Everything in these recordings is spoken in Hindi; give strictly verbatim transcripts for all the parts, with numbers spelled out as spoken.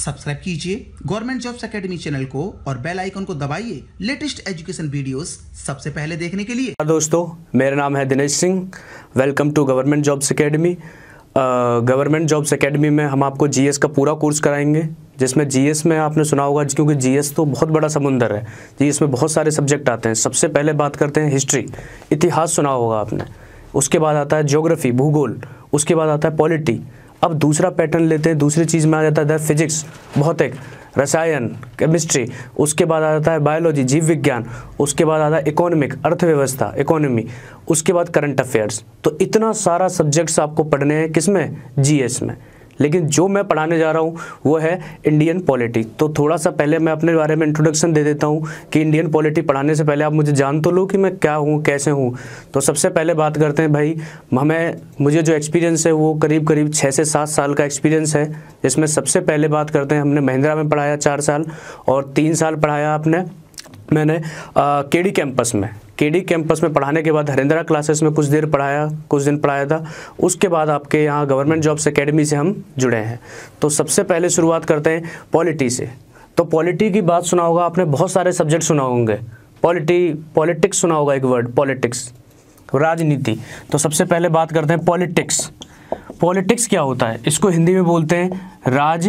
सब्सक्राइब कीजिए गवर्नमेंट जॉब्स एकेडमी चैनल को और बेल आइकन को दबाइए लेटेस्ट एजुकेशन वीडियोस सबसे पहले देखने के लिए। दोस्तों, मेरा नाम है Dinesh Singh. Welcome to government jobs academy. Government jobs academy में हम आपको जीएस का पूरा कोर्स कराएंगे, जिसमें जीएस में आपने सुना होगा, क्योंकि जीएस तो बहुत बड़ा समुंदर है। जीएस में बहुत सारे सब्जेक्ट आते हैं। सबसे पहले बात करते हैं हिस्ट्री, इतिहास सुना होगा आपने। उसके बाद आता है ज्योग्राफी, भूगोल। उसके बाद आता है पॉलिटी। अब दूसरा पैटर्न लेते हैं, दूसरी चीज़ में आ जाता है फिजिक्स, भौतिक, रसायन, केमिस्ट्री। उसके बाद आ जाता है बायोलॉजी, जीव विज्ञान। उसके बाद आता है इकोनॉमिक, अर्थव्यवस्था, इकोनॉमी। उसके बाद करंट अफेयर्स। तो इतना सारा सब्जेक्ट्स आपको पढ़ने हैं किसमें? जीएस में। लेकिन जो मैं पढ़ाने जा रहा हूँ वो है इंडियन पॉलिटी। तो थोड़ा सा पहले मैं अपने बारे में इंट्रोडक्शन दे देता हूँ कि इंडियन पॉलिटी पढ़ाने से पहले आप मुझे जान तो लो कि मैं क्या हूँ, कैसे हूँ। तो सबसे पहले बात करते हैं भाई, हमें मुझे जो एक्सपीरियंस है वो करीब करीब छः से सात साल का एक्सपीरियंस है। जिसमें सबसे पहले बात करते हैं, हमने महिंद्रा में पढ़ाया चार साल और तीन साल पढ़ाया आपने मैंने केडी कैंपस में। केडी कैंपस में पढ़ाने के बाद हरिंद्रा क्लासेस में कुछ देर पढ़ाया, कुछ दिन पढ़ाया था। उसके बाद आपके यहाँ गवर्नमेंट जॉब्स एकेडमी से हम जुड़े हैं। तो सबसे पहले शुरुआत करते हैं पॉलिटी से। तो पॉलिटी की बात सुना होगा आपने, बहुत सारे सब्जेक्ट सुना होंगे। पॉलिटी पॉलिटिक्स सुना होगा, एक वर्ड पॉलिटिक्स, राजनीति। तो सबसे पहले बात करते हैं पॉलिटिक्स। पॉलिटिक्स क्या होता है? इसको हिंदी में बोलते हैं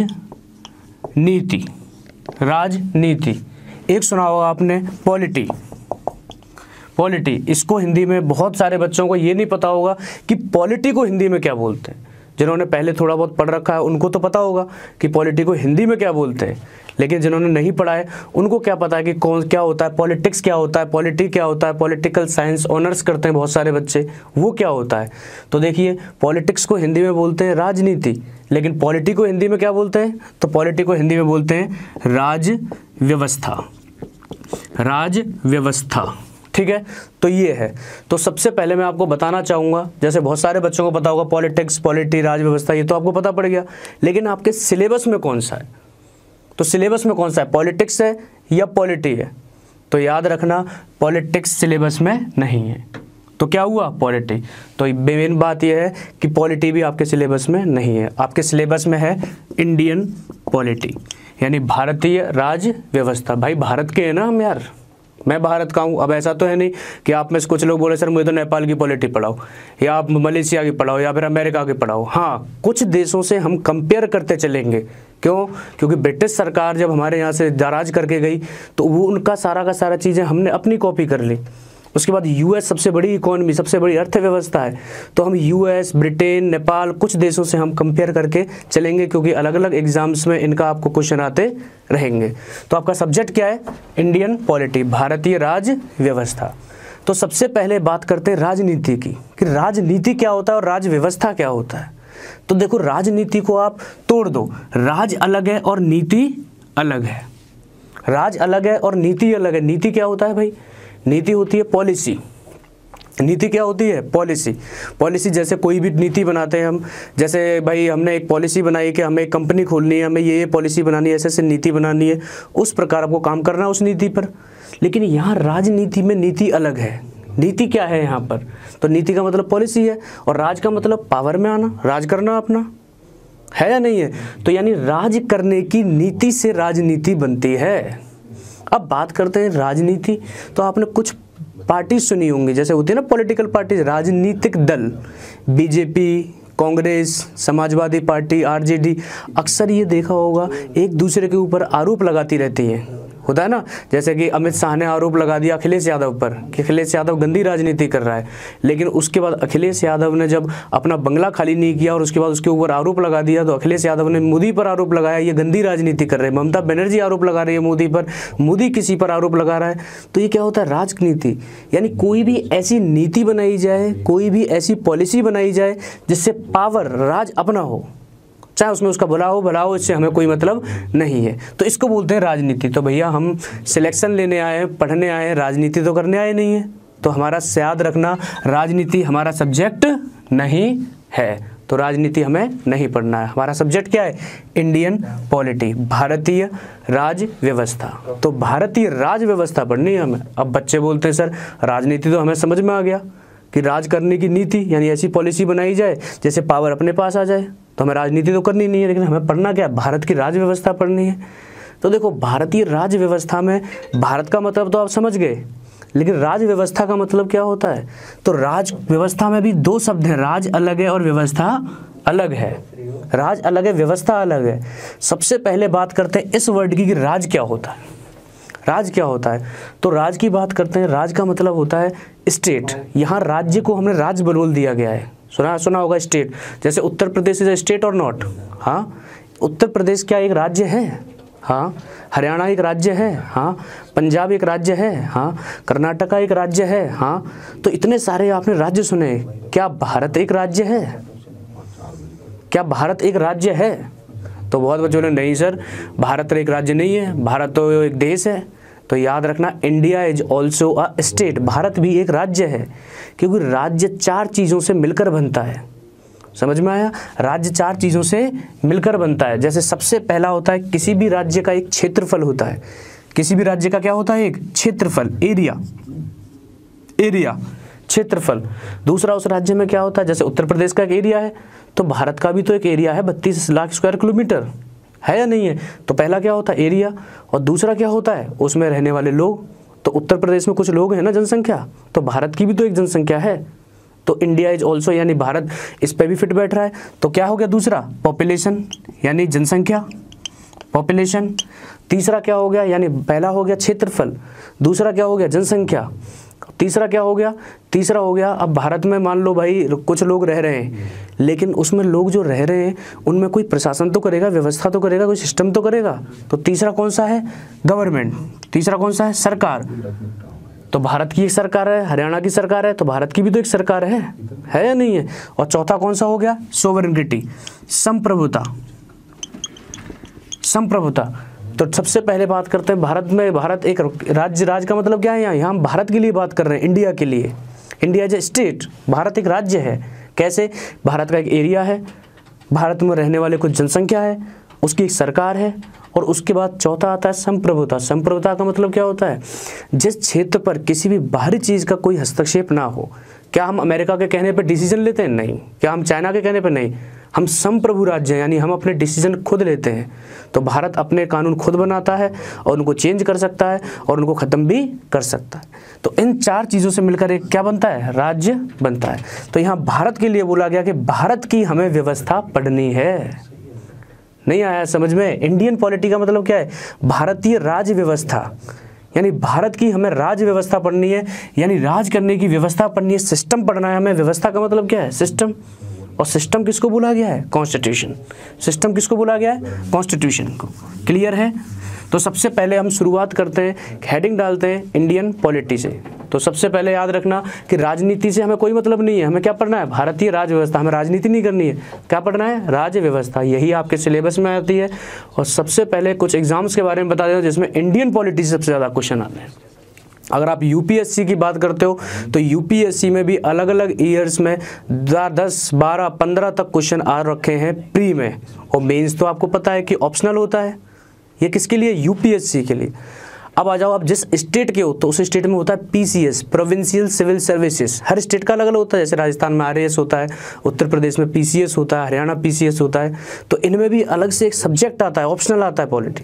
राजनीति। राजनीति। एक सुना होगा आपने पॉलिटी। पॉलिटी, इसको हिंदी में बहुत सारे बच्चों को ये नहीं पता होगा कि पॉलिटी को हिंदी में क्या बोलते हैं। जिन्होंने पहले थोड़ा बहुत पढ़ रखा है उनको तो पता होगा कि पॉलिटी को हिंदी में क्या बोलते हैं, लेकिन जिन्होंने नहीं पढ़ा है उनको क्या पता है कि कौन क्या होता है, पॉलिटिक्स क्या होता है, पॉलिटी क्या होता है। पॉलिटिकल साइंस ऑनर्स करते हैं बहुत सारे बच्चे, वो क्या होता है। तो देखिए, पॉलिटिक्स को हिंदी में बोलते हैं राजनीति, लेकिन पॉलिटी को हिंदी में क्या बोलते हैं? तो पॉलिटी को हिंदी में बोलते हैं राज व्यवस्था। राज व्यवस्था, ठीक है। तो ये है। तो सबसे पहले मैं आपको बताना चाहूँगा, जैसे बहुत सारे बच्चों को पता होगा पॉलिटिक्स, पॉलिटी, राज व्यवस्था, ये तो आपको पता पड़ गया। लेकिन आपके सिलेबस में कौन सा है? तो सिलेबस में कौन सा है? पॉलिटिक्स है या पॉलिटी है? तो याद रखना, पॉलिटिक्स सिलेबस में नहीं है। तो क्या हुआ? पॉलिटी। तो मेन बात यह है कि पॉलिटी भी आपके सिलेबस में नहीं है। आपके सिलेबस में है इंडियन पॉलिटी, यानी भारतीय राज व्यवस्था। भाई भारत के हैं ना हम यार, मैं भारत का हूँ। अब ऐसा तो है नहीं कि आप में से कुछ लोग बोले सर मुझे तो नेपाल की पॉलिटी पढ़ाओ, या आप मलेशिया की पढ़ाओ, या फिर अमेरिका की पढ़ाओ। हाँ, कुछ देशों से हम कंपेयर करते चलेंगे। क्यों? क्योंकि ब्रिटिश सरकार जब हमारे यहाँ से राज करके गई तो वो उनका सारा का सारा चीज़ें हमने अपनी कॉपी कर ली। उसके बाद यूएस सबसे बड़ी इकोनॉमी, सबसे बड़ी अर्थव्यवस्था है, तो हम यूएस, ब्रिटेन, नेपाल, कुछ देशों से हम कंपेयर करके चलेंगे, क्योंकि अलग अलग एग्जाम्स में इनका आपको क्वेश्चन आते रहेंगे। तो आपका सब्जेक्ट क्या है? इंडियन पॉलिटी, भारतीय राज व्यवस्था। तो सबसे पहले बात करते हैं राजनीति की, कि राजनीति क्या होता है और राज व्यवस्था क्या होता है। तो देखो, राजनीति को आप तोड़ दो, राज अलग है और नीति अलग है। राज अलग है और नीति अलग है। नीति क्या होता है भाई? नीति होती है पॉलिसी। नीति क्या होती है? पॉलिसी। पॉलिसी जैसे कोई भी नीति बनाते हैं हम, जैसे भाई हमने एक पॉलिसी बनाई कि हमें एक कंपनी खोलनी है, हमें ये ये पॉलिसी बनानी है, ऐसे ऐसे नीति बनानी है, उस प्रकार आपको काम करना है उस नीति पर। लेकिन यहाँ राजनीति में नीति अलग है। नीति क्या है यहाँ पर? तो नीति का मतलब पॉलिसी है, और राज का मतलब पावर में आना, राज करना अपना, है या नहीं है? तो यानी राज करने की नीति से राजनीति बनती है। अब बात करते हैं राजनीति। तो आपने कुछ पार्टी सुनी होंगी, जैसे होती है ना पॉलिटिकल पार्टी, राजनीतिक दल, BJP, Congress, Samajwadi party, RJD. अक्सर ये देखा होगा एक दूसरे के ऊपर आरोप लगाती रहती है, होता है ना। जैसे कि अमित शाह ने आरोप लगा दिया अखिलेश यादव पर कि अखिलेश यादव गंदी राजनीति कर रहा है। लेकिन उसके बाद अखिलेश यादव ने जब अपना बंगला खाली नहीं किया और उसके बाद उसके ऊपर आरोप लगा दिया, तो अखिलेश यादव ने मोदी पर आरोप लगाया ये गंदी राजनीति कर रहे हैं। ममता बनर्जी आरोप लगा रही है मोदी पर, मोदी किसी पर आरोप लगा रहा है। तो ये क्या होता है? राजनीति। यानी कोई भी ऐसी नीति बनाई जाए, कोई भी ऐसी पॉलिसी बनाई जाए जिससे पावर, राज अपना हो, चाहे उसमें उसका भला हो भला हो, इससे हमें कोई मतलब नहीं है। तो इसको बोलते हैं राजनीति। तो भैया हम सिलेक्शन लेने आए हैं, पढ़ने आए हैं, राजनीति तो करने आए नहीं है। तो हमारा याद रखना, राजनीति हमारा सब्जेक्ट नहीं है। तो राजनीति हमें नहीं पढ़ना है। हमारा सब्जेक्ट क्या है? इंडियन पॉलिटी, भारतीय राज व्यवस्था। तो भारतीय राज व्यवस्था पढ़नी है हमें। अब बच्चे बोलते हैं सर राजनीति तो हमें समझ में आ गया कि राज करने की नीति, यानी ऐसी पॉलिसी बनाई जाए जैसे पावर अपने पास आ जाए। तो हमें राजनीति तो करनी नहीं है, लेकिन हमें पढ़ना क्या है, भारत की राज्य व्यवस्था पढ़नी है। तो देखो भारतीय राज्य व्यवस्था में भारत का मतलब तो आप समझ गए, लेकिन राज्य व्यवस्था का मतलब क्या होता है। तो राज्य व्यवस्था में भी दो शब्द हैं, राज अलग है और व्यवस्था अलग है। राज अलग है, व्यवस्था अलग है। सबसे पहले बात करते हैं इस वर्ड की कि राज क्या होता है। राज क्या होता है, तो राज की बात करते हैं। राज का मतलब होता है स्टेट। यहाँ राज्य को हमने राज्य बोल दिया गया है, सुना सुना होगा स्टेट। जैसे उत्तर प्रदेश इज स्टेट और नॉट। हाँ, उत्तर प्रदेश क्या एक राज्य है? हाँ। हरियाणा एक राज्य है? हाँ। पंजाब एक राज्य है? हाँ। कर्नाटका एक राज्य है? हाँ। तो इतने सारे आपने राज्य सुने, क्या भारत एक राज्य है? क्या भारत एक राज्य है? तो बहुत बच्चों ने नहीं सर, भारत एक राज्य नहीं है, भारत तो एक देश है। तो याद रखना, India is also a state. Bharat भी एक राज्य है, क्योंकि राज्य चार चीज़ों से मिलकर बनता है। समझ में आया? राज्य चार चीज़ों से मिलकर बनता है। जैसे सबसे पहला होता है, किसी भी राज्य का एक क्षेत्रफल होता है। किसी भी राज्य का क्या होता है? एक क्षेत्रफल, एरिया। एरिया, क्षेत्रफल। दूसरा, उस राज्य में क्या होता है, जैसे उत्तर प्रदेश का एक एरिया है, तो भारत का भी तो एक एरिया है, बत्तीस लाख स्क्वायर किलोमीटर है या नहीं है। तो पहला क्या होता है? एरिया। और दूसरा क्या होता है? उसमें रहने वाले लोग। तो उत्तर प्रदेश में कुछ लोग हैं ना, जनसंख्या, तो भारत की भी तो एक जनसंख्या है। तो इंडिया इज ऑल्सो, यानी भारत इस पे भी फिट बैठ रहा है। तो क्या हो गया? दूसरा पॉपुलेशन, यानी जनसंख्या, पॉपुलेशन। तीसरा क्या हो गया? यानी पहला हो गया क्षेत्रफल, दूसरा क्या हो गया? जनसंख्या, तीसरा क्या हो गया? तीसरा हो गया, अब भारत में मान लो भाई कुछ लोग रह रहे हैं, लेकिन उसमें लोग जो रह रहे हैं उनमें कोई प्रशासन तो करेगा, व्यवस्था तो करेगा, कोई सिस्टम तो करेगा। तो तीसरा कौन सा है? गवर्नमेंट। तीसरा कौन सा है? सरकार। तो भारत की एक सरकार है, हरियाणा की सरकार है, तो भारत की भी तो एक सरकार है, है या नहीं है। और चौथा कौन सा हो गया? सोवरेनिटी, संप्रभुता। संप्रभुता। तो सबसे पहले बात करते हैं भारत में, भारत एक राज्य। राज्य का मतलब क्या है? यहाँ यहाँ हम भारत के लिए बात कर रहे हैं, इंडिया के लिए। India as a state, Bharat एक राज्य है। कैसे? भारत का एक एरिया है, भारत में रहने वाले कुछ जनसंख्या है, उसकी एक सरकार है, और उसके बाद चौथा आता है संप्रभुता। संप्रभुता का मतलब क्या होता है? जिस क्षेत्र पर किसी भी बाहरी चीज़ का कोई हस्तक्षेप ना हो। क्या हम अमेरिका के कहने पर डिसीजन लेते हैं? नहीं। क्या हम चाइना के कहने पर? नहीं। हम संप्रभु राज्य हैं, यानी हम अपने डिसीजन खुद लेते हैं। तो भारत अपने कानून खुद बनाता है और उनको चेंज कर सकता है और उनको ख़त्म भी कर सकता है। तो इन चार चीज़ों से मिलकर एक क्या बनता है? राज्य बनता है। तो यहाँ भारत के लिए बोला गया कि भारत की हमें व्यवस्था पढ़नी है। नहीं आया समझ में? इंडियन पॉलिटी का मतलब क्या है? भारतीय राज्य व्यवस्था, यानी भारत की हमें राज्य व्यवस्था पढ़नी है, यानी राज करने की व्यवस्था पढ़नी है, सिस्टम पढ़ना है हमें। व्यवस्था का मतलब क्या है? सिस्टम। और सिस्टम किसको बोला गया है? कॉन्स्टिट्यूशन। सिस्टम किसको बोला गया है? कॉन्स्टिट्यूशन को। क्लियर है? तो सबसे पहले हम शुरुआत करते हैं, हेडिंग डालते हैं इंडियन पॉलिटी से। तो सबसे पहले याद रखना कि राजनीति से हमें कोई मतलब नहीं है। हमें क्या पढ़ना है? भारतीय राज्य व्यवस्था। हमें राजनीति नहीं करनी है, क्या पढ़ना है? राज्य व्यवस्था। यही आपके सिलेबस में आती है। और सबसे पहले कुछ एग्जाम्स के बारे में बता देता हूं जिसमें इंडियन पॉलिटी से सबसे ज़्यादा क्वेश्चन आते हैं। अगर आप यूपीएससी की बात करते हो तो यूपीएससी में भी अलग अलग ईयर्स में दस, बारह, पंद्रह तक क्वेश्चन आ रखे हैं प्री में। और मेंस तो आपको पता है कि ऑप्शनल होता है। ये किसके लिए? यूपीएससी के लिए। अब आ जाओ, आप जिस स्टेट के हो तो उस स्टेट में होता है पीसीएस, प्रोविंशियल सिविल सर्विसेज। हर स्टेट का अलग अलग होता है। जैसे राजस्थान में आरएएस होता है, उत्तर प्रदेश में पीसीएस होता है, हरियाणा पीसीएस होता है। तो इनमें भी अलग से एक सब्जेक्ट आता है, ऑप्शनल आता है पॉलिटी।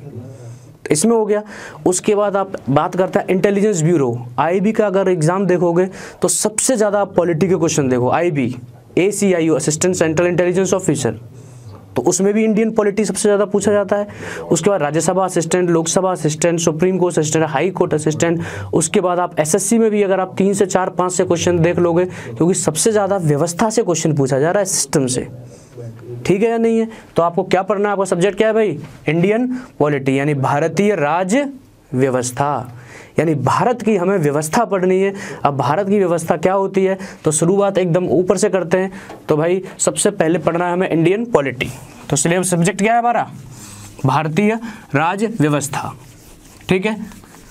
तो इसमें हो गया। उसके बाद आप बात करते हैं इंटेलिजेंस ब्यूरो। आईबी का अगर एग्जाम देखोगे तो सबसे ज़्यादा आप पॉलिटी के क्वेश्चन देखो। IB, ACIO, assistant central intelligence officer, तो उसमें भी इंडियन पॉलिटी सबसे ज़्यादा पूछा जाता है। उसके बाद Rajya Sabha assistant, Lok Sabha assistant, supreme court assistant, high court assistant. उसके बाद आप एसएससी में भी अगर आप तीन से चार पाँच से क्वेश्चन देख लोगे, क्योंकि सबसे ज़्यादा व्यवस्था से क्वेश्चन पूछा जा रहा है, सिस्टम से। ठीक है या नहीं है? तो आपको क्या पढ़ना है? आपका सब्जेक्ट क्या है भाई? इंडियन पॉलिटी, यानी भारतीय राज्य व्यवस्था। यानी भारत की हमें व्यवस्था पढ़नी है। अब भारत की व्यवस्था क्या होती है, तो शुरुआत एकदम ऊपर से करते हैं। तो भाई सबसे पहले पढ़ना है हमें इंडियन पॉलिटी। तो सिलेबस सब्जेक्ट क्या है हमारा? भारतीय राज्य व्यवस्था। ठीक है।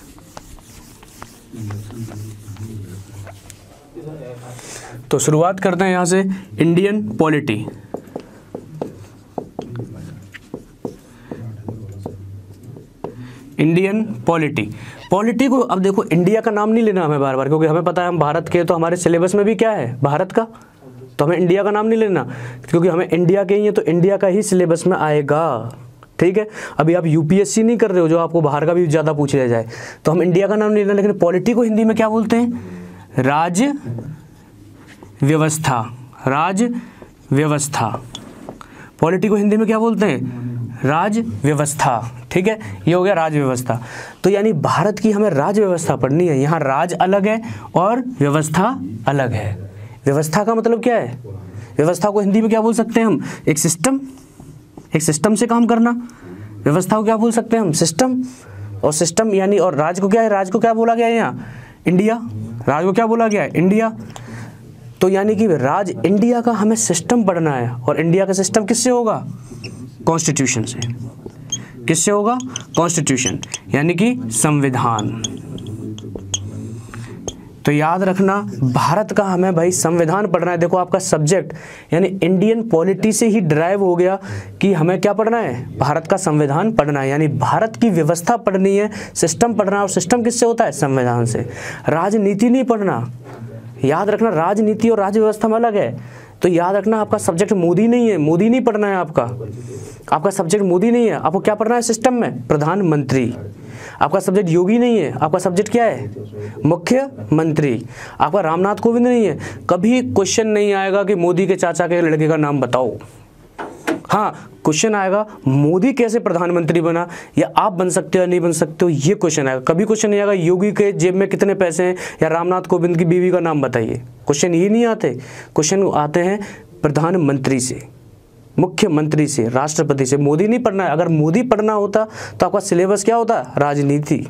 तो शुरुआत करते हैं यहां से, Indian polity. Indian polity. Polity को अब देखो, इंडिया का नाम नहीं लेना हमें बार बार, क्योंकि हमें पता है हम भारत के, तो हमारे सिलेबस में भी क्या है? भारत का। तो हमें इंडिया का नाम नहीं लेना, क्योंकि हमें इंडिया के ही है तो इंडिया का ही सिलेबस में आएगा। ठीक है, अभी आप यूपीएससी नहीं कर रहे हो जो आपको बाहर का भी ज़्यादा पूछ लिया जाए, तो हम इंडिया का नाम नहीं लेना। लेकिन पॉलिटी को हिंदी में क्या बोलते हैं? राज्य व्यवस्था। राज्य व्यवस्था। पॉलिटी को हिंदी में क्या बोलते हैं? राज्य व्यवस्था। ठीक है, ये हो गया राज्य व्यवस्था। तो यानी भारत की हमें राज्य व्यवस्था पढ़नी है। यहाँ राज अलग है और व्यवस्था अलग है। व्यवस्था का मतलब क्या है? व्यवस्था को हिंदी में क्या बोल सकते हैं हम? एक सिस्टम। एक सिस्टम से काम करना। व्यवस्था को क्या बोल सकते हैं हम? सिस्टम। और सिस्टम यानी, और राज को क्या है? राज को क्या बोला गया है यहाँ? इंडिया। राज को क्या बोला गया है? इंडिया। तो यानी कि राज इंडिया का हमें सिस्टम पढ़ना है, और इंडिया का सिस्टम किससे होगा? कॉन्स्टिट्यूशन से। किससे होगा? कॉन्स्टिट्यूशन यानी कि संविधान। तो याद रखना, भारत का हमें भाई संविधान पढ़ना है। देखो आपका सब्जेक्ट यानी इंडियन पॉलिटी से ही ड्राइव हो गया कि हमें क्या पढ़ना है? भारत का संविधान पढ़ना है, यानी भारत की व्यवस्था पढ़नी है, सिस्टम पढ़ना है। और सिस्टम किससे होता है? संविधान से। राजनीति नहीं पढ़ना। याद रखना, राजनीति और राज्य व्यवस्था में अलग है। तो याद रखना, आपका सब्जेक्ट मोदी नहीं है, मोदी नहीं पढ़ना है आपका। आपका सब्जेक्ट मोदी नहीं है, आपको क्या पढ़ना है सिस्टम में? प्रधानमंत्री। आपका सब्जेक्ट योगी नहीं है, आपका सब्जेक्ट क्या है? मुख्यमंत्री। आपका रामनाथ कोविंद नहीं है, कभी क्वेश्चन नहीं आएगा कि मोदी के चाचा के लड़के का नाम बताओ। हाँ, क्वेश्चन आएगा मोदी कैसे प्रधानमंत्री बना, या आप बन सकते हो या नहीं बन सकते हो, ये क्वेश्चन आएगा। कभी क्वेश्चन नहीं आएगा योगी के जेब में कितने पैसे हैं, या रामनाथ कोविंद की बीवी का नाम बताइए। क्वेश्चन ये नहीं आते। क्वेश्चन आते हैं प्रधानमंत्री से, मुख्यमंत्री से, राष्ट्रपति से। मोदी नहीं पढ़ना है। अगर मोदी पढ़ना होता तो आपका सिलेबस क्या होता? राजनीति।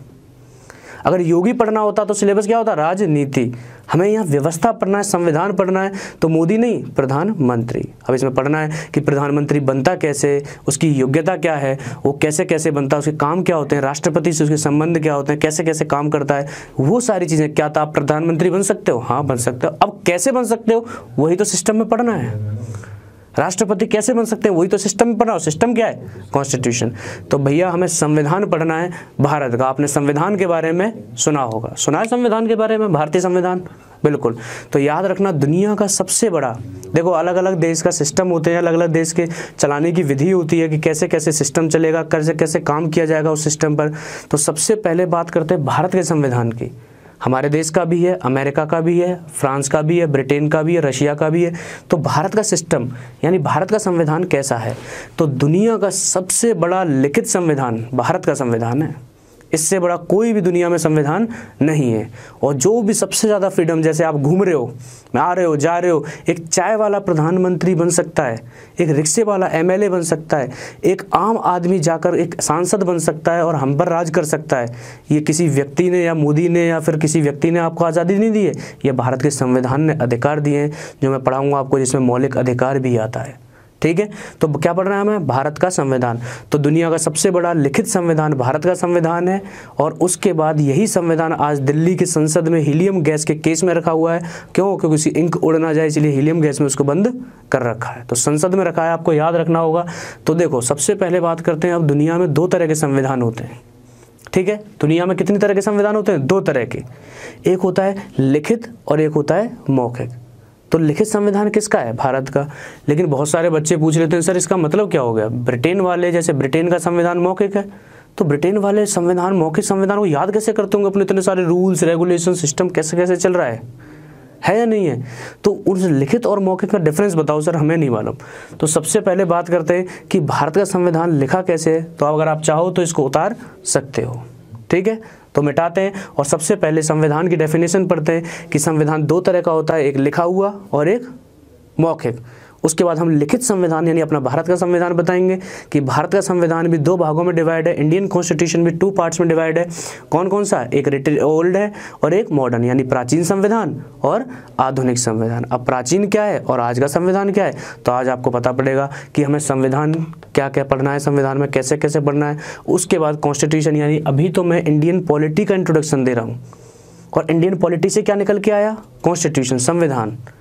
अगर योगी पढ़ना होता तो सिलेबस क्या होता? राजनीति। हमें यहाँ व्यवस्था पढ़ना है, संविधान पढ़ना है, तो मोदी नहीं, प्रधानमंत्री। अब इसमें पढ़ना है कि प्रधानमंत्री बनता कैसे, उसकी योग्यता क्या है, वो कैसे कैसे बनता है, उसके काम क्या होते हैं, राष्ट्रपति से उसके संबंध क्या होते हैं, कैसे कैसे काम करता है, वो सारी चीज़ें। क्या था आप प्रधानमंत्री बन सकते हो? हाँ, बन सकते हो। अब कैसे बन सकते हो? वही तो सिस्टम में पढ़ना है। राष्ट्रपति कैसे बन सकते हैं? वही तो सिस्टम में पढ़ना हो। सिस्टम क्या है? कॉन्स्टिट्यूशन। तो भैया हमें संविधान पढ़ना है भारत का। आपने संविधान के बारे में सुना होगा, सुना है संविधान के बारे में? भारतीय संविधान, बिल्कुल। तो याद रखना, दुनिया का सबसे बड़ा, देखो अलग अलग देश का सिस्टम होते हैं, अलग अलग देश के चलाने की विधि होती है कि कैसे कैसे सिस्टम चलेगा, कैसे कैसे काम किया जाएगा उस सिस्टम पर। तो सबसे पहले बात करते हैं भारत के संविधान की। हमारे देश का भी है, अमेरिका का भी है, फ्रांस का भी है, ब्रिटेन का भी है, रशिया का भी है। तो भारत का सिस्टम यानी भारत का संविधान कैसा है? तो दुनिया का सबसे बड़ा लिखित संविधान भारत का संविधान है। इससे बड़ा कोई भी दुनिया में संविधान नहीं है। और जो भी सबसे ज़्यादा फ्रीडम, जैसे आप घूम रहे हो, आ रहे हो, जा रहे हो, एक चाय वाला प्रधानमंत्री बन सकता है, एक रिक्शे वाला एमएलए बन सकता है, एक आम आदमी जाकर एक सांसद बन सकता है और हम पर राज कर सकता है। ये किसी व्यक्ति ने या मोदी ने या फिर किसी व्यक्ति ने आपको आज़ादी नहीं दी है, ये भारत के संविधान ने अधिकार दिए हैं, जो मैं पढ़ाऊँगा आपको, जिसमें मौलिक अधिकार भी आता है। ठीक है, तो क्या पढ़ना है हमें? भारत का संविधान। तो दुनिया का सबसे बड़ा लिखित संविधान भारत का संविधान है। और उसके बाद यही संविधान आज दिल्ली की संसद में हीलियम गैस के केस में रखा हुआ है। क्यों? क्योंकि उसकी इंक उड़ ना जाए, इसलिए हीलियम गैस में उसको बंद कर रखा है। तो संसद में रखा है, आपको याद रखना होगा। तो देखो, सबसे पहले बात करते हैं, अब दुनिया में दो तरह के संविधान होते हैं। ठीक है, दुनिया में कितनी तरह के संविधान होते हैं? दो तरह के। एक होता है लिखित और एक होता है मौखिक। तो लिखित संविधान किसका है? भारत का। लेकिन बहुत सारे बच्चे पूछ लेते हैं, सर इसका मतलब क्या हो गया? ब्रिटेन वाले, जैसे ब्रिटेन का संविधान मौखिक है, तो ब्रिटेन वाले संविधान, मौखिक संविधान को याद कैसे करते होंगे? अपने इतने सारे रूल्स, रेगुलेशन, सिस्टम कैसे कैसे चल रहा है, है या नहीं है? तो उस लिखित और मौखिक का डिफरेंस बताओ सर, हमें नहीं मालूम। तो सबसे पहले बात करते हैं कि भारत का संविधान लिखा कैसे है। तो अगर आप चाहो तो इसको उतार सकते हो। ठीक है, तो मिटाते हैं और सबसे पहले संविधान की डेफिनेशन पढ़ते हैं कि संविधान दो तरह का होता है, एक लिखा हुआ और एक मौखिक। उसके बाद हम लिखित संविधान यानी अपना भारत का संविधान बताएंगे कि भारत का संविधान भी दो भागों में डिवाइड है। इंडियन कॉन्स्टिट्यूशन भी टू पार्ट्स में डिवाइड है। कौन कौन सा? एक रिटन ओल्ड है और एक मॉडर्न, यानी प्राचीन संविधान और आधुनिक संविधान। अब प्राचीन क्या है और आज का संविधान क्या है, तो आज आपको पता पड़ेगा कि हमें संविधान क्या क्या पढ़ना है, संविधान में कैसे कैसे पढ़ना है। उसके बाद कॉन्स्टिट्यूशन, यानी अभी तो मैं इंडियन पॉलिटी का इंट्रोडक्शन दे रहा हूँ, और इंडियन पॉलिटी से क्या निकल के आया? कॉन्स्टिट्यूशन, संविधान।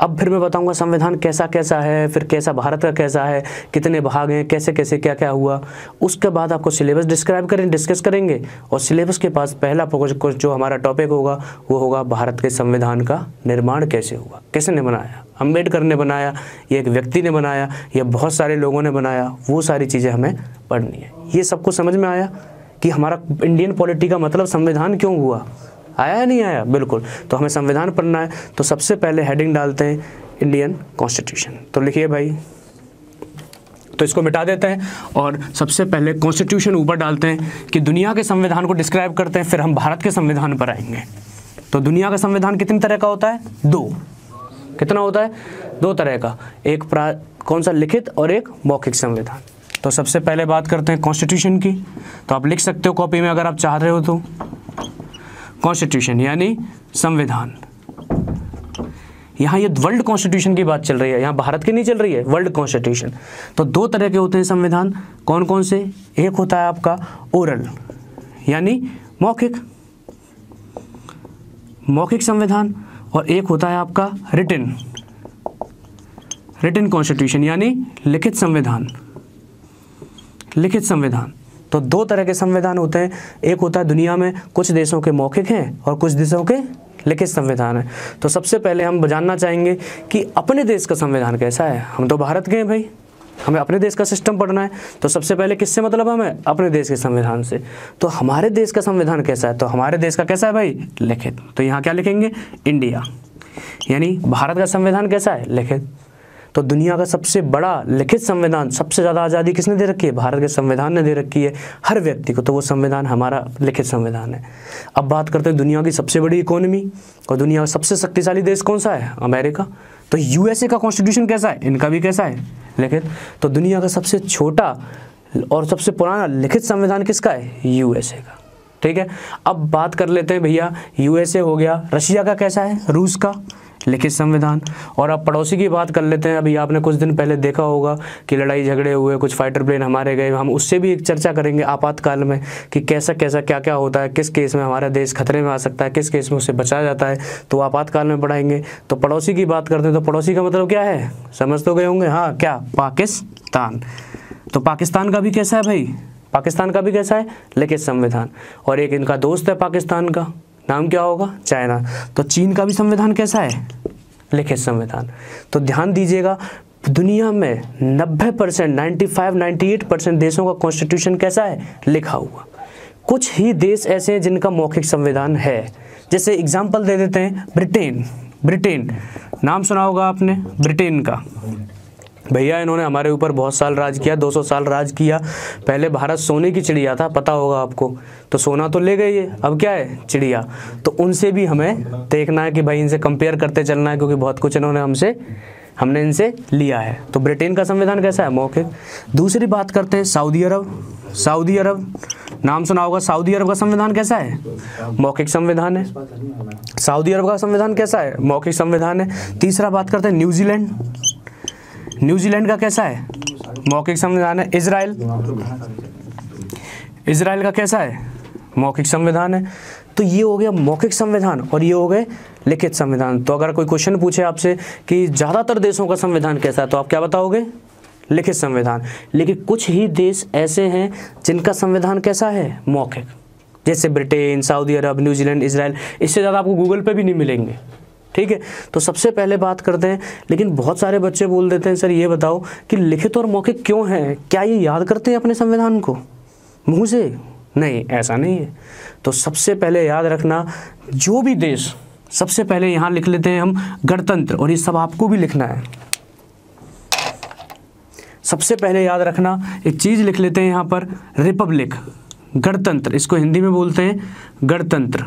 अब फिर मैं बताऊंगा संविधान कैसा कैसा है, फिर कैसा भारत का कैसा है, कितने भाग हैं, कैसे कैसे क्या क्या हुआ। उसके बाद आपको सिलेबस डिस्क्राइब करें डिस्कस करेंगे, और सिलेबस के पास पहला कुछ जो हमारा टॉपिक होगा वो होगा भारत के संविधान का निर्माण कैसे हुआ, कैसे ने बनाया, अम्बेडकर ने बनाया, ये एक व्यक्ति ने बनाया, ये बहुत सारे लोगों ने बनाया, वो सारी चीज़ें हमें पढ़नी है। ये सबको समझ में आया कि हमारा इंडियन पॉलिटी का मतलब संविधान क्यों हुआ, आया है नहीं आया? बिल्कुल। तो हमें संविधान पढ़ना है, तो सबसे पहले हेडिंग डालते हैं इंडियन कॉन्स्टिट्यूशन। तो लिखिए भाई, तो इसको मिटा देते हैं और सबसे पहले कॉन्स्टिट्यूशन ऊपर डालते हैं कि दुनिया के संविधान को डिस्क्राइब करते हैं, फिर हम भारत के संविधान पर आएंगे। तो दुनिया का संविधान कितने तरह का होता है? दो। कितना होता है? दो तरह का, एक प्रा कौन सा, लिखित और एक मौखिक संविधान। तो सबसे पहले बात करते हैं कॉन्स्टिट्यूशन की। तो आप लिख सकते हो कॉपी में अगर आप चाह रहे हो तो, कॉन्स्टिट्यूशन यानी संविधान। यहाँ ये वर्ल्ड कॉन्स्टिट्यूशन की बात चल रही है, यहाँ भारत की नहीं चल रही है, वर्ल्ड कॉन्स्टिट्यूशन। तो दो तरह के होते हैं संविधान, कौन कौन से? एक होता है आपका ओरल यानी मौखिक मौखिक संविधान, और एक होता है आपका रिटन रिटन कॉन्स्टिट्यूशन यानी लिखित संविधान लिखित संविधान। तो दो तरह के संविधान होते हैं, एक होता है दुनिया में कुछ देशों के मौखिक हैं और कुछ देशों के लिखित संविधान है। तो सबसे पहले हम जानना चाहेंगे कि अपने देश का संविधान कैसा है। हम तो भारत के हैं भाई, हमें अपने देश का सिस्टम पढ़ना है, तो सबसे पहले किससे मतलब हमें? अपने देश के संविधान से। तो हमारे देश का संविधान कैसा है? तो हमारे देश का कैसा है भाई? लिखित। तो यहाँ क्या लिखेंगे? इंडिया, यानी भारत का संविधान कैसा है? लिखित। तो दुनिया का सबसे बड़ा लिखित संविधान, सबसे ज़्यादा आज़ादी किसने दे रखी है? भारत के संविधान ने दे रखी है हर व्यक्ति को, तो वो संविधान हमारा लिखित संविधान है। अब बात करते हैं दुनिया की सबसे बड़ी इकोनॉमी और दुनिया का सबसे शक्तिशाली देश कौन सा है? अमेरिका। तो यूएसए का कॉन्स्टिट्यूशन कैसा है? इनका भी कैसा है? लिखित। तो दुनिया का सबसे छोटा और सबसे पुराना लिखित संविधान किसका है? यूएसए का। ठीक है, अब बात कर लेते हैं भैया, यूएसए हो गया, रशिया का कैसा है? रूस का लिखित संविधान। और अब पड़ोसी की बात कर लेते हैं। अभी आपने कुछ दिन पहले देखा होगा कि लड़ाई झगड़े हुए, कुछ फाइटर प्लेन हमारे गए, हम उससे भी एक चर्चा करेंगे आपातकाल में कि कैसा कैसा क्या क्या होता है, किस केस में हमारा देश खतरे में आ सकता है, किस केस में उससे बचाया जाता है, तो आपातकाल में पढ़ाएंगे। तो पड़ोसी की बात करते हैं, तो पड़ोसी का मतलब क्या है? समझ तो गए होंगे, हाँ क्या? पाकिस्तान। तो पाकिस्तान का भी कैसा है भाई? पाकिस्तान का भी कैसा है? लिखित संविधान। और एक इनका दोस्त है पाकिस्तान का, नाम क्या होगा? चाइना। तो चीन का भी संविधान कैसा है? लिखित संविधान। तो ध्यान दीजिएगा, दुनिया में नब्बे percent ninety five ninety eight percent देशों का कॉन्स्टिट्यूशन कैसा है? लिखा हुआ। कुछ ही देश ऐसे हैं जिनका मौखिक संविधान है। जैसे एग्जाम्पल दे देते हैं, ब्रिटेन। ब्रिटेन नाम सुना होगा आपने, ब्रिटेन का। भैया इन्होंने हमारे ऊपर बहुत साल राज किया, दो सौ साल राज किया। पहले भारत सोने की चिड़िया था, पता होगा आपको। तो सोना तो ले गई है, अब क्या है? चिड़िया। तो उनसे भी हमें देखना है कि भाई इनसे कंपेयर करते चलना है, क्योंकि बहुत कुछ इन्होंने हमसे हमने इनसे लिया है। तो ब्रिटेन का संविधान कैसा है? मौखिक। दूसरी बात करते हैं सऊदी अरब। सऊदी अरब नाम सुना होगा, सऊदी अरब का संविधान कैसा है? मौखिक संविधान है। सऊदी अरब का संविधान कैसा है? मौखिक संविधान है। तीसरा बात करते हैं न्यूजीलैंड। न्यूजीलैंड का कैसा है? मौखिक संविधान है। इजराइल। इजराइल का कैसा है? मौखिक संविधान है। तो ये हो गया मौखिक संविधान और ये हो गए लिखित संविधान। तो अगर कोई क्वेश्चन पूछे आपसे कि ज़्यादातर देशों का संविधान कैसा है, तो आप क्या बताओगे? लिखित संविधान। लेकिन कुछ ही देश ऐसे हैं जिनका संविधान कैसा है? मौखिक। जैसे ब्रिटेन, सऊदी अरब, न्यूजीलैंड, इजराइल। इससे ज़्यादा आपको गूगल पे भी नहीं मिलेंगे। ठीक है, तो सबसे पहले बात करते हैं। लेकिन बहुत सारे बच्चे बोल देते हैं, सर ये बताओ कि लिखित और मौखिक क्यों है? क्या ये याद करते हैं अपने संविधान को मुँह से? नहीं, ऐसा नहीं है। तो सबसे पहले याद रखना, जो भी देश, सबसे पहले यहाँ लिख लेते हैं हम गणतंत्र, और ये सब आपको भी लिखना है। सबसे पहले याद रखना एक चीज़ लिख लेते हैं यहाँ पर, रिपब्लिक, गणतंत्र। इसको हिंदी में बोलते हैं गणतंत्र।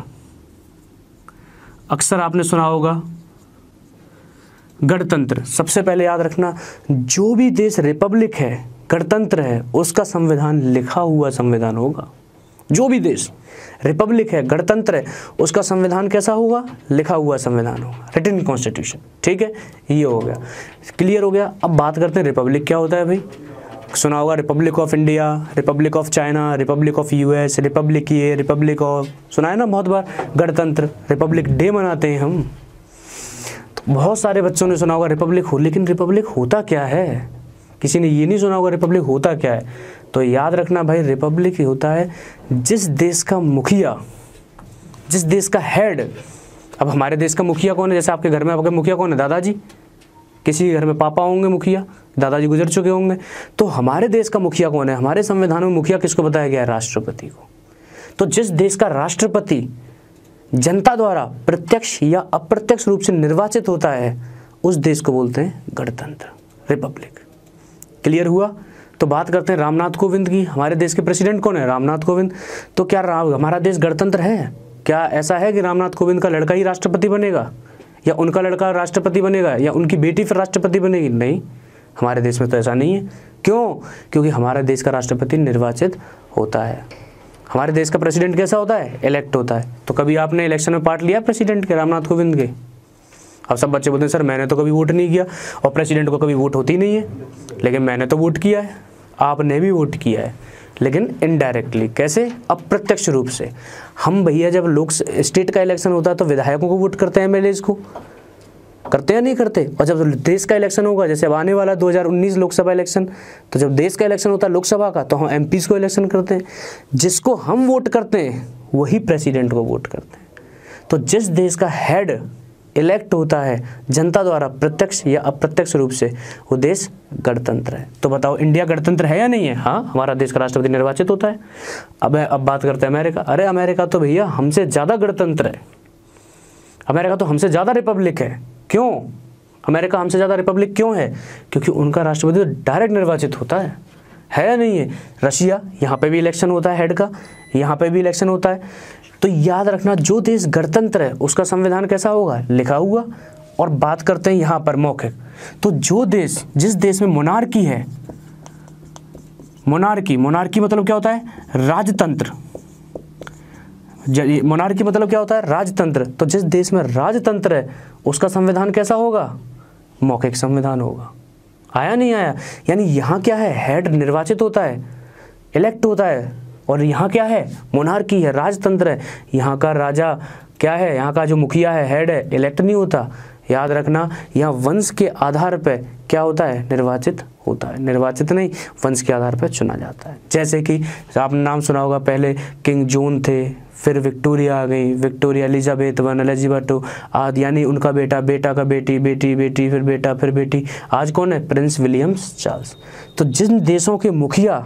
अक्सर आपने सुना होगा गणतंत्र। सबसे पहले याद रखना, जो भी देश रिपब्लिक है, गणतंत्र है, उसका संविधान लिखा हुआ संविधान होगा। जो भी देश रिपब्लिक है, गणतंत्र है, उसका संविधान कैसा होगा? लिखा हुआ संविधान होगा, रिटन कॉन्स्टिट्यूशन। ठीक है, ये हो गया, क्लियर हो गया। अब बात करते हैं रिपब्लिक क्या होता है भाई। सुना होगा republic of India, republic of China, republic of US, republic ये, रिपब्लिक ऑफ, सुना है ना बहुत बार। गणतंत्र, रिपब्लिक डे मनाते हैं हम। तो बहुत सारे बच्चों ने सुना होगा रिपब्लिक हो, लेकिन रिपब्लिक होता क्या है? किसी ने ये नहीं सुना होगा रिपब्लिक होता क्या है। तो याद रखना भाई, रिपब्लिक होता है जिस देश का मुखिया, जिस देश का हेड। अब हमारे देश का मुखिया कौन है? जैसे आपके घर में आपके मुखिया कौन है? दादाजी। किसी घर में पापा होंगे मुखिया, दादाजी गुजर चुके होंगे। तो हमारे देश का मुखिया कौन है? हमारे संविधान में मुखिया किसको बताया गया है? राष्ट्रपति को। तो जिस देश का राष्ट्रपति जनता द्वारा प्रत्यक्ष या अप्रत्यक्ष रूप से निर्वाचित होता है, उस देश को बोलते हैं गणतंत्र, रिपब्लिक। क्लियर हुआ? तो बात करते हैं रामनाथ कोविंद की। हमारे देश के प्रेसिडेंट कौन है? रामनाथ कोविंद। तो क्या राम हमारा देश गणतंत्र है? क्या ऐसा है कि रामनाथ कोविंद का लड़का ही राष्ट्रपति बनेगा, या उनका लड़का राष्ट्रपति बनेगा, या उनकी बेटी फिर राष्ट्रपति बनेगी? नहीं, हमारे देश में तो ऐसा नहीं है। क्यों? क्योंकि हमारे देश का राष्ट्रपति निर्वाचित होता है। हमारे देश का प्रेसिडेंट कैसा होता है? इलेक्ट होता है। तो कभी आपने इलेक्शन में पार्ट लिया प्रेसिडेंट के, रामनाथ कोविंद के? अब सब बच्चे बोलते हैं सर मैंने तो कभी वोट नहीं किया, और प्रेसिडेंट को कभी वोट होती नहीं है। लेकिन मैंने तो वोट किया है, आपने भी वोट किया है, लेकिन इनडायरेक्टली। कैसे? अप्रत्यक्ष रूप से। हम भैया जब लोक स्टेट का इलेक्शन होता है तो विधायकों को वोट करते हैं, एमएलएज को करते हैं, नहीं करते? और जब देश का इलेक्शन होगा, जैसे अब आने वाला दो हज़ार उन्नीस लोकसभा इलेक्शन, तो जब देश का इलेक्शन होता है लोकसभा का, तो हम एमपीज को इलेक्शन करते हैं। जिसको हम वोट करते हैं वही प्रेसिडेंट को वोट करते हैं। तो जिस देश का हेड इलेक्ट होता है जनता द्वारा प्रत्यक्ष या अप्रत्यक्ष रूप से, वो देश गणतंत्र है। तो बताओ इंडिया गणतंत्र है या नहीं है? हाँ, हमारा देश का राष्ट्रपति निर्वाचित होता है। अब अब बात करते हैं अमेरिका। अरे अमेरिका तो भैया हमसे ज़्यादा गणतंत्र है, अमेरिका तो हमसे ज़्यादा रिपब्लिक है। क्यों अमेरिका हमसे ज़्यादा रिपब्लिक क्यों है? क्योंकि उनका राष्ट्रपति तो डायरेक्ट निर्वाचित होता है, है या नहीं है? रशिया, यहाँ पे भी इलेक्शन होता है हेड का, यहाँ पे भी इलेक्शन होता है। तो याद रखना, जो देश गणतंत्र है उसका संविधान कैसा होगा? लिखा हुआ। और बात करते हैं यहाँ पर मौखिक। तो जो देश, जिस देश में मोनार्की है, मोनार्की मोनार्की मतलब क्या होता है? राजतंत्र। मोनार्की मतलब क्या होता है? राजतंत्र। तो जिस देश में राजतंत्र है उसका संविधान कैसा होगा? मौखिक संविधान होगा। आया नहीं आया? यानी यहाँ क्या है? हेड निर्वाचित होता है, इलेक्ट होता है, और यहाँ क्या है? मोनार्की है, राजतंत्र है। यहाँ का राजा क्या है? यहाँ का जो मुखिया है, हेड है, इलेक्ट नहीं होता। याद रखना, यहाँ वंश के आधार पे क्या होता है? निर्वाचित होता है। निर्वाचित नहीं, वंश के आधार पर चुना जाता है। जैसे कि आपने नाम सुना होगा, पहले किंग जॉन थे, फिर विक्टोरिया आ गई, Victoria, Elizabeth one, Elizabeth two आदि, यानी उनका बेटा, बेटा का बेटी, बेटी, बेटी, फिर बेटा, फिर बेटी। आज कौन है? Prince Williams Charles. तो जिन देशों के मुखिया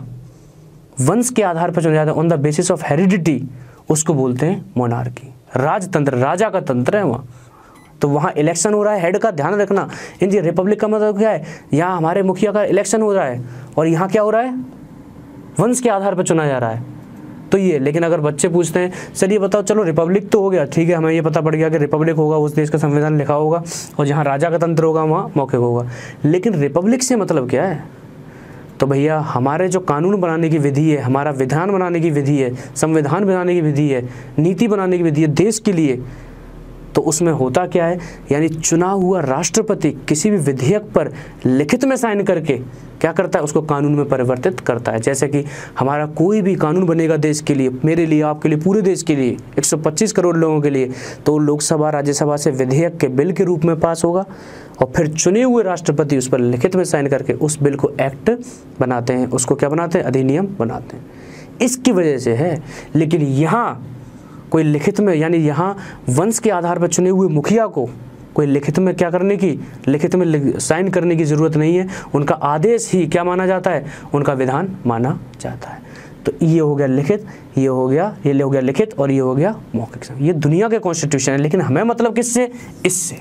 वंश के आधार पर चुना जाता है, on the basis of heredity, उसको बोलते हैं मोनार्की। राजतंत्र, राजा का तंत्र है वहाँ। तो वहाँ इलेक्शन हो रहा है हेड का, ध्यान रखना। इन जी रिपब्लिक का मतलब क्या है? यहाँ हमारे मुखिया का इलेक्शन हो रहा है, और यहाँ क्या हो रहा है? वंश के आधार पर चुना जा रहा है। तो ये, लेकिन अगर बच्चे पूछते हैं सर ये बताओ, चलो रिपब्लिक तो हो गया, ठीक है, हमें ये पता पड़ गया कि रिपब्लिक होगा, उस देश का संविधान लिखा होगा, और जहाँ राजा का तंत्र होगा वहाँ मौखिक होगा। लेकिन रिपब्लिक से मतलब क्या है? तो भैया हमारे जो कानून बनाने की विधि है, हमारा विधान बनाने की विधि है, संविधान बनाने की विधि है, नीति बनाने की विधि है देश के लिए, तो उसमें होता क्या है? यानी चुना हुआ राष्ट्रपति किसी भी विधेयक पर लिखित में साइन करके क्या करता है? उसको कानून में परिवर्तित करता है। जैसे कि हमारा कोई भी कानून बनेगा देश के लिए, मेरे लिए, आपके लिए, पूरे देश के लिए, एक सौ पच्चीस करोड़ लोगों के लिए, तो लोकसभा राज्यसभा से विधेयक के बिल के रूप में पास होगा, और फिर चुने हुए राष्ट्रपति उस पर लिखित में साइन करके उस बिल को एक्ट बनाते हैं। उसको क्या बनाते हैं? अधिनियम बनाते हैं। इसकी वजह से है। लेकिन यहाँ कोई लिखित में, यानी यहाँ वंश के आधार पर चुने हुए मुखिया को कोई लिखित में क्या करने की, लिखित में साइन करने की ज़रूरत नहीं है। उनका आदेश ही क्या माना जाता है? उनका विधान माना जाता है। तो ये हो गया लिखित, ये हो गया ये हो गया लिखित, और ये हो गया मौखिक। ये दुनिया के कॉन्स्टिट्यूशन है, लेकिन हमें मतलब किससे? इससे।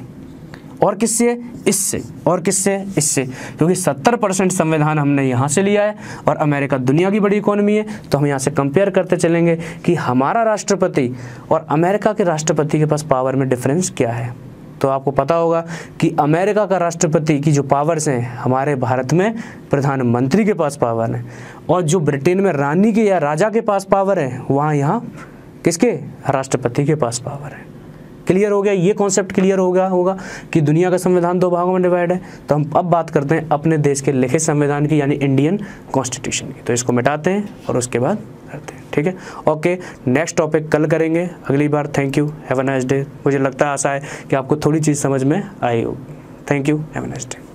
और किससे? इससे। और किससे? इससे। क्योंकि सत्तर परसेंट संविधान हमने यहाँ से लिया है, और अमेरिका दुनिया की बड़ी इकोनॉमी है, तो हम यहाँ से कंपेयर करते चलेंगे कि हमारा राष्ट्रपति और अमेरिका के राष्ट्रपति के पास पावर में डिफरेंस क्या है। तो आपको पता होगा कि अमेरिका का राष्ट्रपति की जो पावर्स हैं, हमारे भारत में प्रधानमंत्री के पास पावर है, और जो ब्रिटेन में रानी के या राजा के पास पावर है, वहाँ यहाँ किसके? राष्ट्रपति के पास पावर है। क्लियर हो गया? ये कॉन्सेप्ट क्लियर हो गया होगा कि दुनिया का संविधान दो भागों में डिवाइड है। तो हम अब बात करते हैं अपने देश के लिखित संविधान की, यानी इंडियन कॉन्स्टिट्यूशन की। तो इसको मिटाते हैं और उसके बाद करते हैं। ठीक है, ओके, नेक्स्ट टॉपिक कल करेंगे अगली बार। Thank you, have a nice day. मुझे लगता है, आशा है कि आपको थोड़ी चीज़ समझ में आई होगी। Thank you, have a nice day.